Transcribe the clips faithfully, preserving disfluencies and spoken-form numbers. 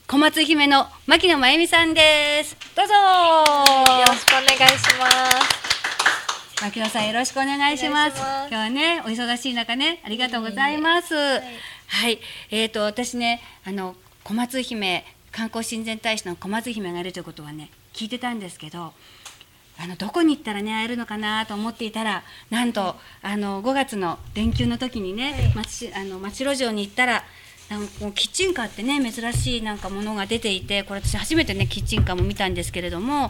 小松姫の牧野真由美さんです。どうぞ。 よろしくお願いします。 牧野さんよろしくお願いします。 お願いします。 今日はねお忙しい中ねありがとうございます。はい、はい、えーと私ねあの小松姫観光親善大使の小松姫がいるということはね聞いてたんですけど、あのどこに行ったらね会えるのかなと思っていたら、なんとあのごがつの連休の時にね、はい、町あの町路上に行ったらなんかキッチンカーってね珍しいなんかものが出ていて、これ私初めてねキッチンカーも見たんですけれども、はい、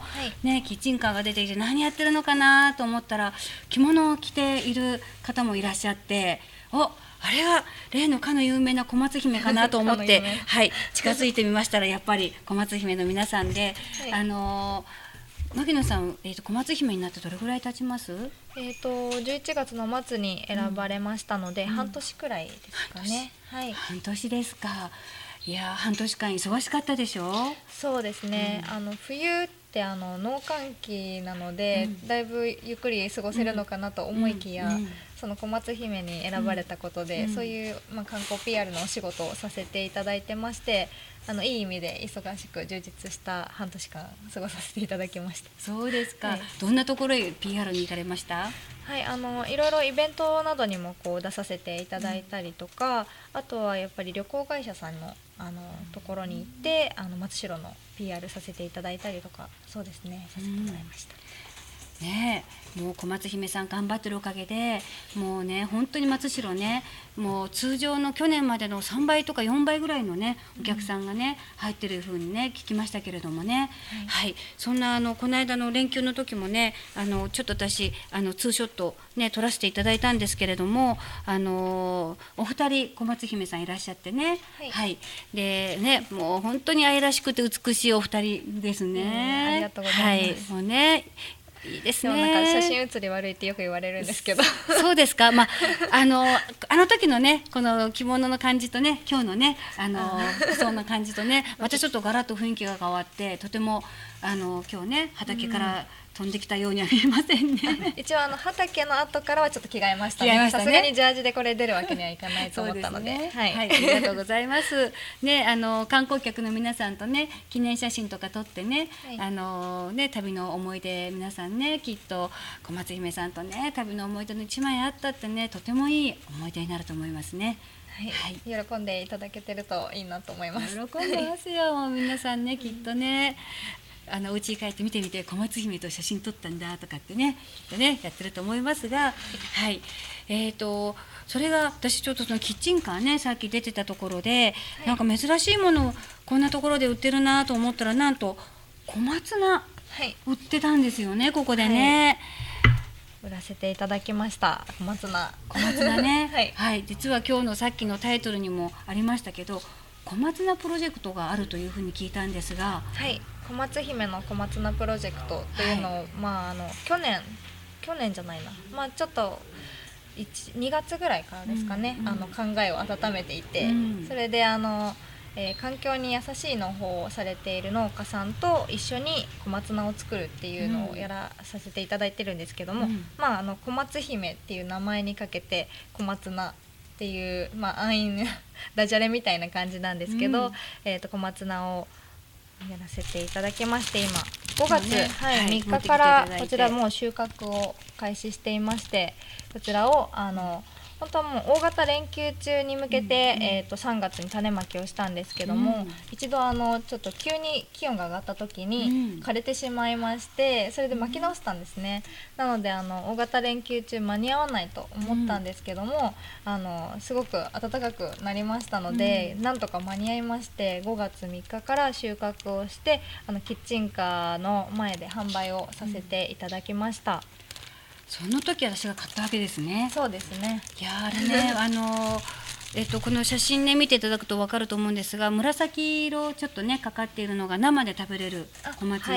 ねキッチンカーが出ていて何やってるのかなと思ったら着物を着ている方もいらっしゃって、おあれは例のかの有名な小松姫かなと思ってはい近づいてみましたらやっぱり小松姫の皆さんで、はい、あのー牧野さん、えーと、小松姫になってどれぐらい経ちます？ えーとじゅういちがつの末に選ばれましたので、うん、半年くらいですかね。 半年、はい、半年ですか。いや半年間忙しかったでしょう？ そうですね、うん、あの冬ってあの農閑期なので、うん、だいぶゆっくり過ごせるのかなと思いきや、うんうん、その小松姫に選ばれたことで、うん、そういう、まあ、観光 ピーアール のお仕事をさせていただいてまして、あのいい意味で忙しく充実した半年間過ごさせていただきました。 そうですか、 はい、 どんなところへ ピーアール に行かれました？ はい、あのいろいろイベントなどにもこう出させていただいたりとか、うん、あとはやっぱり旅行会社さんのあのところに行ってあの松代の ピーアール させていただいたりとか、そうですね、させてもらいました。 うん、ねえ、もう小松姫さん頑張ってるおかげでもうね本当に松代ねもう通常の去年までのさんばいとかよんばいぐらいのねお客さんがね、うん、入ってる風にね聞きましたけれどもね、はい、はい、そんなあのこの間の連休の時もねあのちょっと私あのツーショットね撮らせていただいたんですけれども、あのお二人小松姫さんいらっしゃってね、はい、はい、でねもう本当に愛らしくて美しいお二人ですね。 ありがとうございます。 はい、もうねいいですね。 でもなんか写真写り悪いってよく言われるんですけどそうですか、まあ、あのあの時のねこの着物の感じとね今日のねあのそんな感じとねまたちょっとガラッと雰囲気が変わってとてもあの今日ね畑から飛んできたようには見えませんね。 一応あの畑の後からはちょっと着替えましたね。さすがにジャージでこれ出るわけにはいかないと思ったので、 ね、 はい、 はい、ありがとうございます。ね、あの観光客の皆さんとね記念写真とか撮ってね、はい、あのね旅の思い出皆さんねきっと小松姫さんとね旅の思い出の一枚あったってねとてもいい思い出になると思いますね。 はいはい、喜んでいただけてるといいなと思います。 喜んでますよ皆さんねきっとね。あのお家に帰って見てみて小松姫と写真撮ったんだとかってねきっとねやってると思いますが、はい、えーとそれが私ちょっとそのキッチンカーねさっき出てたところで、はい、なんか珍しいものをこんなところで売ってるなと思ったらなんと小松菜売ってたんですよね、はい、ここでね、 はい、売らせていただきました小松菜小松菜ね、 はいはい、実は今日のさっきのタイトルにもありましたけど小松菜プロジェクトがあるというふうに聞いたんですが、 はい、小松姫の小松菜プロジェクトというのを、はい、まああの去年去年じゃないな、まあちょっとにがつぐらいからですかね、うんうん、あの考えを温めていて、うん、それであの、えー、環境に優しい農法をされている農家さんと一緒に小松菜を作るっていうのをやらさせていただいてるんですけども、うん、まああの小松姫っていう名前にかけて小松菜っていう、まあ、安易なダジャレみたいな感じなんですけど、うん、えー、と小松菜をやらせていただきまして今ごがつ、ね、はい、みっかからこちらもう収穫を開始していまして、こちらをあの本当はもう大型連休中に向けて、うんうん、えー、とさんがつに種まきをしたんですけども、うん、一度あのちょっと急に気温が上がった時に枯れてしまいまして、それで巻き直したんですね。なのであの大型連休中間に合わないと思ったんですけども、うん、あのすごく暖かくなりましたので、うん、なんとか間に合いましてごがつみっかから収穫をしてあのキッチンカーの前で販売をさせていただきました。うん、 その時私が買ったわけですね。 そうですね。 いやあれねあのえっとこの写真ね見ていただくと分かると思うんですが、紫色ちょっとねかかっているのが生で食べれる小松菜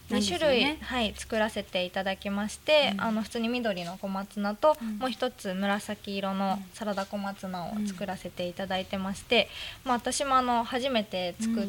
に種類、はい、作らせていただきまして、うん、あの普通に緑の小松菜と、うん、もう一つ紫色のサラダ小松菜を作らせていただいてまして、うん、まあ、私もあの初めて作って、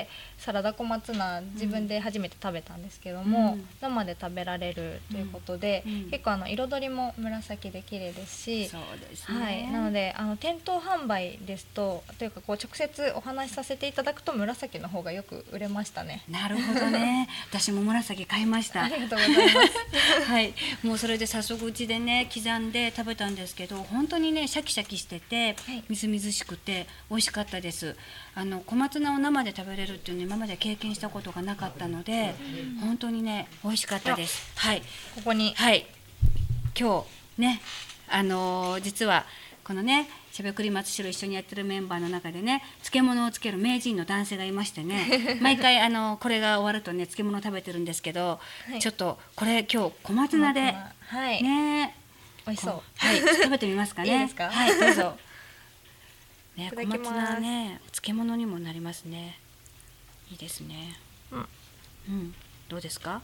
うん、サラダ小松菜自分で初めて食べたんですけども、うん、生で食べられるということで、うん、結構あの彩りも紫で綺麗ですし、 そうですね、 はい、なのであの店頭販売ですとというかこう直接お話しさせていただくと紫の方がよく売れましたね。 なるほどね私も紫買いました。 ありがとうございますはい、もうそれで早速うちでね刻んで食べたんですけど、本当にねシャキシャキしてて、はい、みずみずしくて美味しかったです。あの小松菜を生で食べれるっていうの今まで経験したことがなかったので、うん、本当にね美味しかったです。はい、 ここに、 はい、今日ねあのー、実はこのねしゃべくり松代一緒にやってるメンバーの中でね漬物をつける名人の男性がいましてね毎回あのこれが終わるとね漬物食べてるんですけど、はい、ちょっとこれ今日小松菜で、 はい、 ね美味しそう、 はい、食べてみますかね。 いいですか。 はい、どうぞ。ね、小松菜ね漬物にもなりますね。いいですね。うん、うん、どうですか。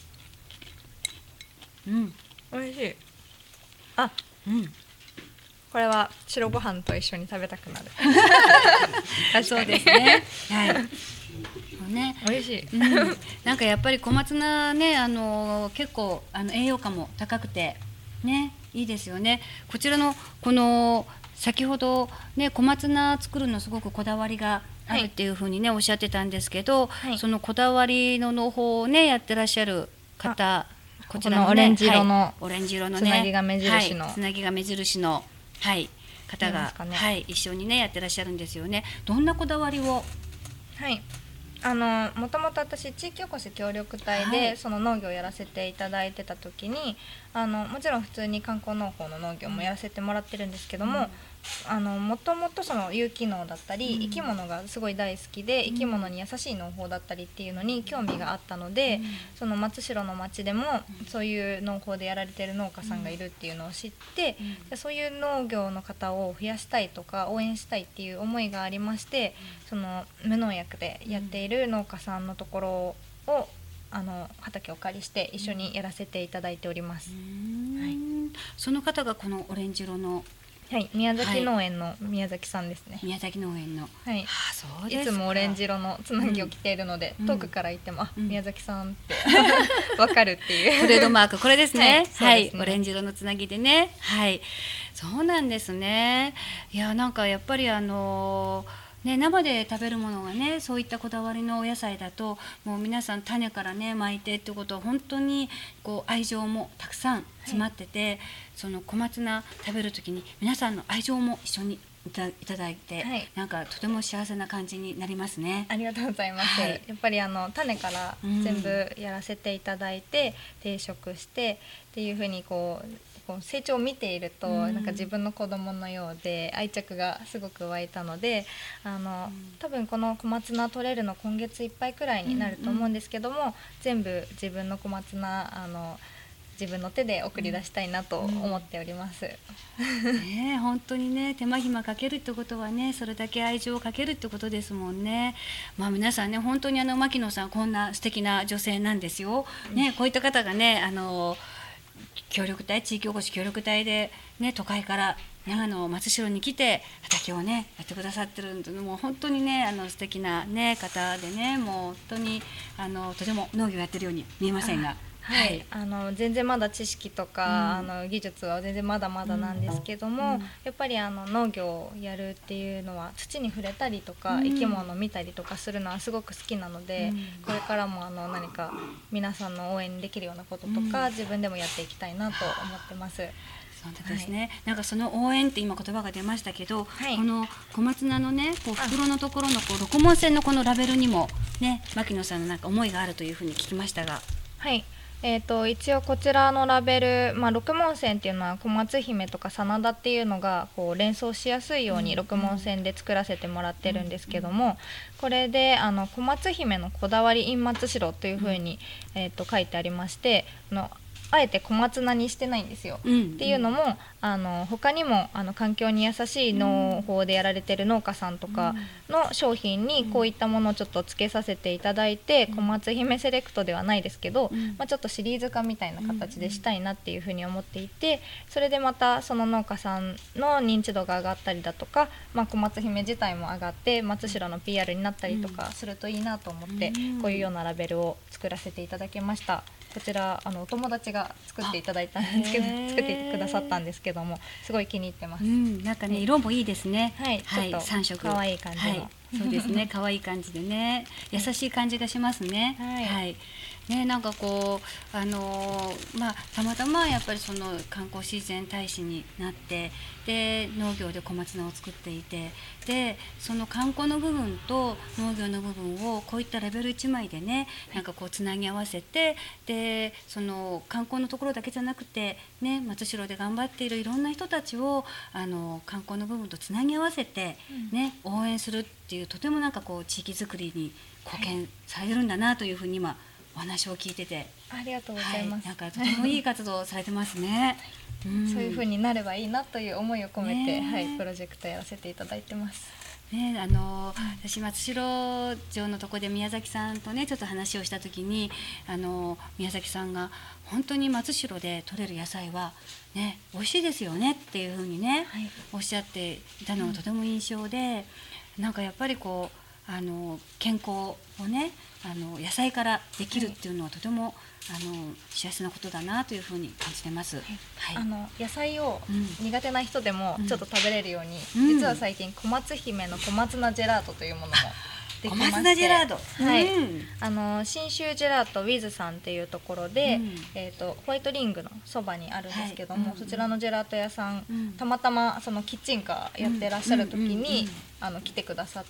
うん、 美味しい。あ、 うん。 これは白ご飯と一緒に食べたくなるそうですね、はいね、 美味しい、 うん、なんかやっぱり小松菜ねあの結構あの栄養価も高くてねいいですよね。こちらのこの先ほどね小松菜作るのすごくこだわりがあるっていうふうにね、はい、おっしゃってたんですけど、はい、そのこだわりの農法をねやってらっしゃる方、 こちらの、ね、オレンジ色の、はい、 オレンジ色のねつなぎが目印の、 はい、つなぎが目印のはい、方が、ね、はい、一緒にねやってらっしゃるんですよね。どんなこだわりを。 はい、あのもともと私地域おこし協力隊で、はい、その農業をやらせていただいてた時にあのもちろん普通に観光農法の農業もやらせてもらってるんですけども、うん、あのもともとその有機農だったり、うん、生き物がすごい大好きで、うん、生き物に優しい農法だったりっていうのに興味があったので、うん、その松代の町でもそういう農法でやられてる農家さんがいるっていうのを知って、うん、そういう農業の方を増やしたいとか応援したいっていう思いがありまして、その無農薬でやっている農家さんのところをあの畑をお借りして一緒にやらせていただいております。はい、 その方がこのオレンジ色の、 はい、宮崎農園の宮崎さんですね。 はい、宮崎農園の、 はい、 あ、そうですか。 いつもオレンジ色のつなぎを着ているので、うん、遠くから行っても、あ、 うん、 宮崎さんってわかるっていうトレードマークこれですね。はい、 はい、 オレンジ色のつなぎでね。はい、そうなんですね。いや、なんかやっぱりあのーね、生で食べるものがねそういったこだわりのお野菜だともう皆さん種からね巻いてってことは本当にこう愛情もたくさん詰まってて、はい、その小松菜食べる時に皆さんの愛情も一緒にいた、いただいて、はい、なんかとても幸せな感じになりますね。 ありがとうございます、はい、やっぱりあの種から全部やらせていただいて、うん、定食してっていう風にこう成長を見ていると、うん、なんか自分の子供のようで愛着がすごく湧いたので、あの、うん、多分この小松菜取れるの今月いっぱいくらいになると思うんですけども、うんうん、全部自分の小松菜あの自分の手で送り出したいなと思っております、 うん、ね、本当にね手間暇かけるってことはねそれだけ愛情をかけるってことですもんね。まあ、皆さんね本当にあの牧野さんこんな素敵な女性なんですよ、ね、こういった方がねあの協力隊地域おこし協力隊で、ね、都会から長野松代に来て畑をねやってくださってるんでもう本当にねあの素敵な、ね、方でねもう本当にあのとても農業やってるように見えませんが。 はい、あの全然まだ知識とか、うん、あの技術は全然まだまだなんですけども、うん、やっぱりあの農業をやるっていうのは土に触れたりとか、うん、生き物を見たりとかするのはすごく好きなので、うん、これからもあの何か皆さんの応援できるようなこととか、自分でもやっていきたいなと思ってます。 そうですね、はい、なんかその応援って今言葉が出ましたけど、はい、この小松菜のねこう袋のところのこうロコモン線のこのラベルにもね牧野さんのなんか思いがあるというふうに聞きましたが。 はい、えー、と一応こちらのラベル、まあ、六文銭っていうのは小松姫とか真田っていうのがこう連想しやすいように六文銭で作らせてもらってるんですけども、これであの小松姫のこだわり in 松代というふうに、えー、と書いてありまして、あのあえて小松菜にしてないんですよ、 うん、 っていうのもあの他にもあの環境に優しい農法でやられてる農家さんとかの商品にこういったものをちょっとつけさせていただいて、うん、小松姫セレクトではないですけど、うん、まあ、ちょっとシリーズ化みたいな形でしたいなっていうふうに思っていて、それでまたその農家さんの認知度が上がったりだとか、まあ、小松姫自体も上がって松代の ピーアール になったりとかするといいなと思って、こういうようなラベルを作らせていただきました。こちらあのお友達が作っていただいたんですけど、作ってくださったんですけども、すごい気に入ってます。うん、 なんかね、色もいいですね。 はい、はい、ちょっとさん色可愛い感じの、はい、 そうですね、可愛い感じでね、優しい感じがしますね。はい、はい、ね、なんかこうあのー、まあたまたまやっぱりその観光自然大使になって、で農業で小松菜を作っていて、でその観光の部分と農業の部分をこういったレベルいちまいでね、なんかこうつなぎ合わせて、でその観光のところだけじゃなくてね、松代で頑張っているいろんな人たちをあの観光の部分とつなぎ合わせてね、うん、応援するっていう、とてもなんかこう地域づくりに貢献されるんだなというふうに今お話を聞いてて、 ありがとうございます、 はい、なんかとてもいい活動をされてますね。 うん、そういう風になればいいなという思いを込めて、はい、プロジェクトやらせていただいてます。 ね、あの私松代城のとこで宮崎さんとねちょっと話をした時に、あの宮崎さんが本当に松代で採れる野菜はね美味しいですよねっていう風にね、はい、おっしゃっていたのがとても印象で、うん、なんかやっぱりこうあの健康をねあの野菜からできるっていうのはとても、はい、あの幸せなことだなというふうに感じてます。はいはい、あの野菜を苦手な人でもちょっと食べれるように、うん、実は最近小松姫の小松菜ジェラートというものもできまして、 小松菜ジェラート、 はい、 うん、 あの信州ジェラートウィズさんっていうところで、うん、えーと、ホワイトリングのそばにあるんですけども、はい、うん、そちらのジェラート屋さん、うん、たまたまそのキッチンカーやってらっしゃる時に、あの来てくださって、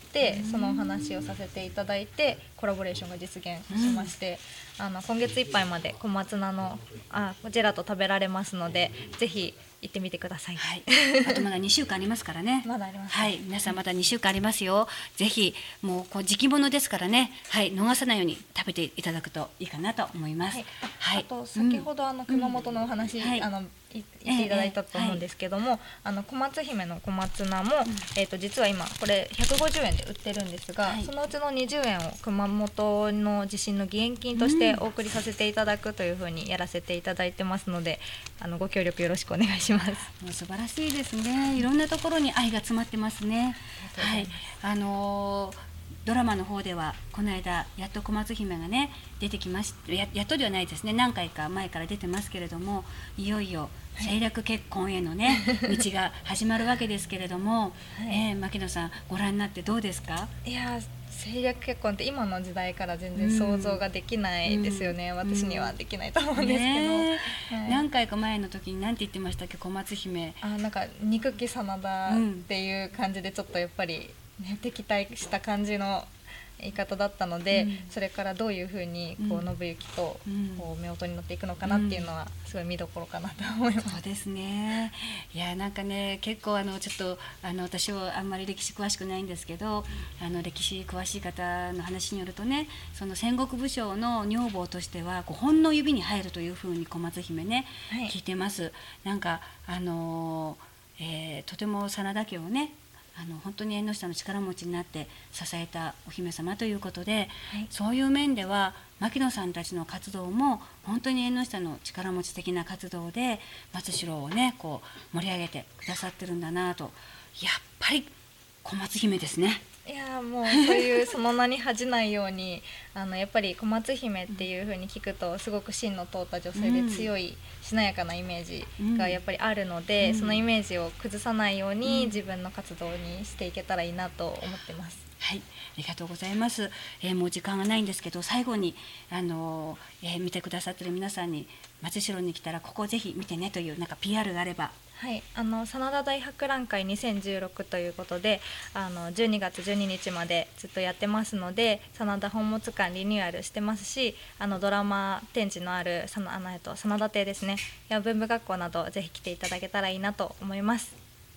そのお話をさせていただいてコラボレーションが実現しまして、うん、あの今月いっぱいまで小松菜のあジェラート食べられますので、ぜひ行ってみてください。 はい、あとまだにしゅうかんありますからね。 まだあります、ね。 はい、皆さんまだにしゅうかんありますよ。ぜひもうこう時期物ですからね、はい、逃さないように食べていただくといいかなと思います。はい、 はい、あと先ほどあの熊本のお話、うん、はい、あの言っていただいたと思うんですけども、ええはい、あの小松姫の小松菜も、うん、えーと実は今これひゃくごじゅうえんで売ってるんですが、はい、そのうちのにじゅうえんを熊本の地震の義援金としてお送りさせていただくというふうにやらせていただいてますので、あのご協力よろしくお願いします。 もう素晴らしいですね。いろんなところに愛が詰まってますね。はい、あのードラマの方ではこの間やっと小松姫がね出てきまし や, やっとではないですね、何回か前から出てますけれども、いよいよ政略結婚へのね道が始まるわけですけれども、はい、えー、牧野さんご覧になってどうですか？ いや政略結婚って今の時代から全然想像ができないですよね、うん、私にはできないと思うんですけど、ね、 はい、何回か前の時に何て言ってましたっけ、小松姫。 あ、なんか憎き真田っていう感じでちょっとやっぱりね、敵対した感じの言い方だったので、うん、それからどういうふうにこう、うん、信行とこう夫婦になっていくのかなっていうのはすごい見どころかなと思います。 そうですね。いやなんかね結構あのちょっとあの私はあんまり歴史詳しくないんですけど、あの歴史詳しい方の話によるとね、その戦国武将の女房としてはごほんの指に入るというふうに小松姫ね、はい、聞いてます。なんかあの、えー、とても真田家をねあの本当に縁の下の力持ちになって支えたお姫様ということで、はい、そういう面では牧野さんたちの活動も本当に縁の下の力持ち的な活動で松代をねこう盛り上げてくださってるんだなと。やっぱり小松姫ですね。 いやもうそういうその名に恥じないようにあのやっぱり小松姫っていう風に聞くとすごく芯の通った女性で強い、しなやかなイメージがやっぱりあるので、うん、そのイメージを崩さないように自分の活動にしていけたらいいなと思ってます。 はい、ありがとうございます。えー、もう時間がないんですけど、最後にあのーえー、見てくださってる皆さんに松代に来たらここをぜひ見てねというなんか ピーアール があれば。 はい、あの真田大博覧会にせんじゅうろくということで、あのじゅうにがつじゅうににちまでずっとやってますので、真田本物館リニューアルしてますし、あのドラマ展示のあるさなあの、えっと、真田亭ですねや文部学校などぜひ来ていただけたらいいなと思います。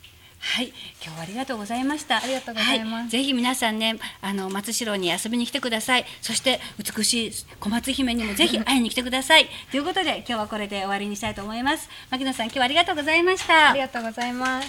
はい、今日はありがとうございました。 ありがとうございます。 はい、ぜひ皆さんね、あの松代に遊びに来てください。そして美しい小松姫にもぜひ会いに来てください。ということで今日はこれで終わりにしたいと思います。牧野さん、今日はありがとうございました。 ありがとうございます。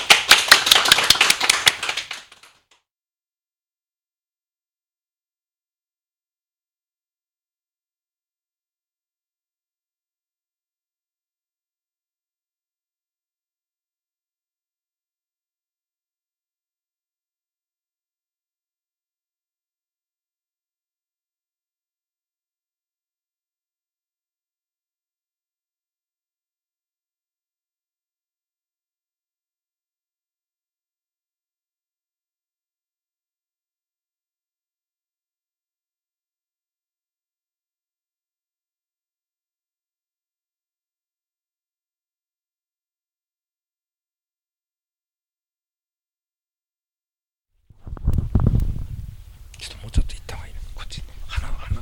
ちょっともうちょっと行った方がいいな。こっち花花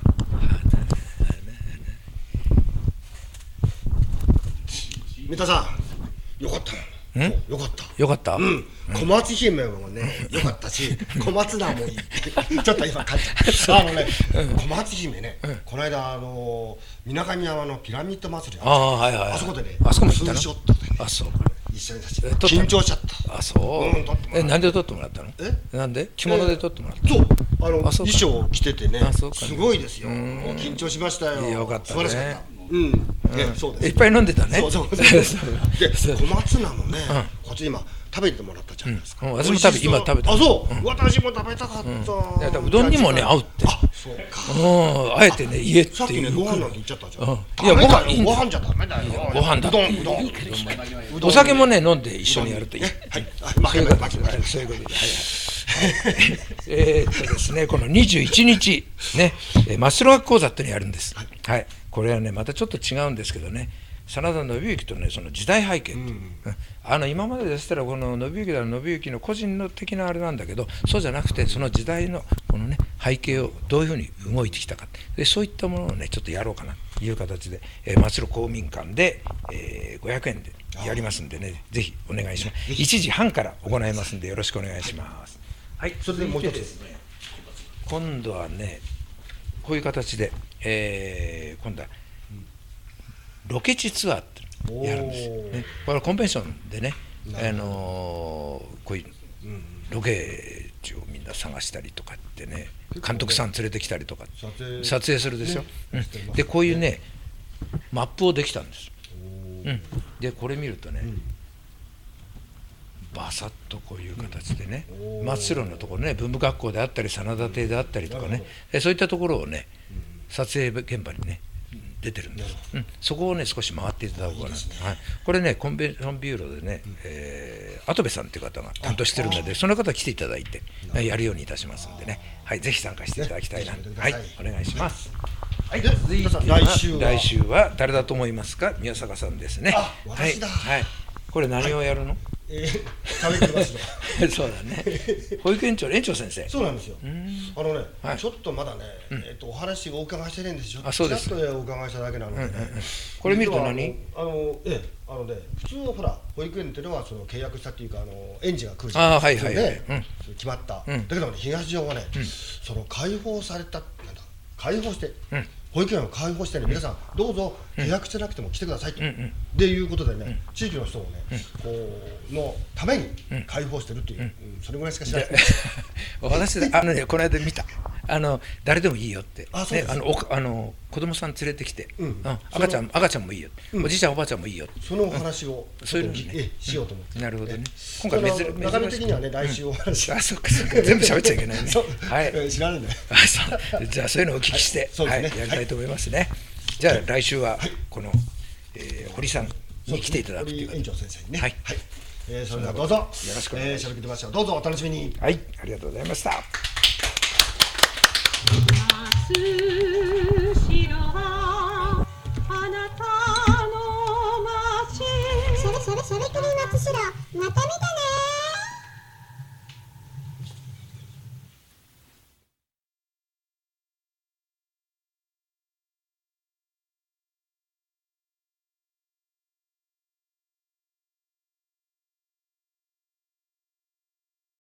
三田さん、よかったんよかったよかった、 うん、小松姫もね、よかったし、小松菜もいいちょっと今感じたあのね、小松姫ね、この間あの水上山のピラミッド祭りああ、はいはいはい、 あそこでね、 あそこも行ったのツーショットでね、 あ、そう一緒に写真え撮ったの緊張しちゃった。 あ、そう、 うん撮ってもらったえ、なんで撮ってもらったの？ えなんで着物で撮ってもらったの？ そう、あのあそうか衣装を着ててね、 あそうかねすごいですよ。 うんもう緊張しましたよ。 よかったね素晴らしかった。うん、ね、そうです。 いっぱい飲んでたね。 そうそうそうで、小松菜もね、こっち今食べてもらったじゃないですか。 うんうん私も食べ今食べたあ、そう、私も食べたかった。 いやだからうどんにもね合うって。 あ、そうか。 うん、あえてね家ってさっきねいうご飯なんて言っちゃったじゃん。 うんいやご飯いいんだよご飯じゃダメだよ。 ご飯だってうどんうどんうどんお酒もね飲んで一緒にやるといい。 はい、あ負けない負けない。 そういうことで、はいはい。えーっとですね、このにじゅういちにちね、えー真っ白学講座っていうのやるんです。はい、これはねまたちょっと違うんですけどね、真田信之とねその時代背景っていう、うんあの今まででしたらこの信之だの信之の個人の的なあれなんだけど、そうじゃなくてその時代のこのね背景をどういうふうに動いてきたかで、そういったものをねちょっとやろうかなという形で、えー、真っ白公民館で、えー、ごひゃくえんでやりますんでね、ぜひお願いします。いちじはんから行いますんでよろしくお願いします。はい、 それでもう一つですね、今度はねこういう形で、えー、今度はロケ地ツアーってやるんですよ、ね、これコンベンションでね、あのー、こういうロケ地をみんな探したりとかってね、監督さん連れてきたりとか撮影するでしょ、ねうん、でこういうねマップをできたんです、うん、でこれ見るとね、うんバサッとこういう形でね、真っ白のところね、文部学校であったり真田邸であったりとかね、そういったところをね撮影現場にね出てるんです、うん、そこをね少し回っていただこうかな、はい、これねコンベンションビューロでね、うんえー、跡部さんという方が担当してるので、その方来ていただいてやるようにいたしますんでね、はい、ぜひ参加していただきたいな、はい、お願いします。はい、続いては来週は来週は誰だと思いますか？宮坂さんですね。 あ、私だ。 はい、はい、これ何をやるの？ えー、食べてますね。そうだね。保育園長、園長先生。 そうなんですよ。あのね、 はい、 ちょっとまだね、うん、えっとお話をお伺いしてないんですよ。 あ、そうです。 ちょっとお伺いしただけなので、ねうんうんうん、 これ見ると何？ あのえあのね、普通はほら保育園っていうのはその契約したっていうかあの園児が来るじゃないですか。はいはいはい、うん、決まった。うん、だけどね東条はね、うん、その開放されたなんだ開放して。うん保育園を開放してね、皆さんどうぞ予約してなくても来てくださいと、うん、でいうことでね、地域の人をね、こうのために開放してるっていう、うん、それぐらいしか知らない。 私あのねこの間見た。あの誰でもいいよって、 あね、あのおあの子供さん連れてきて、うん、赤ちゃん赤ちゃんもいいよ、うん、おじいちゃんおばあちゃんもいいよ。 そのお話をそういうのにねしようと思って。 なるほどね。 今回珍しい。流れ的にはね来週お話。 あ、そっかそっか。全部喋っちゃいけないね。 はい。知らないんだよ。 あ、そう。じゃあそういうのをお聞きしてはいやりたいと思いますね。じゃあ来週はこの堀さんに来ていただくというか。園長先生にね。 はい。 えそれではどうぞよろしくお願いします。 しゃべってましょう。どうぞお楽しみに。 はい、ありがとうございました。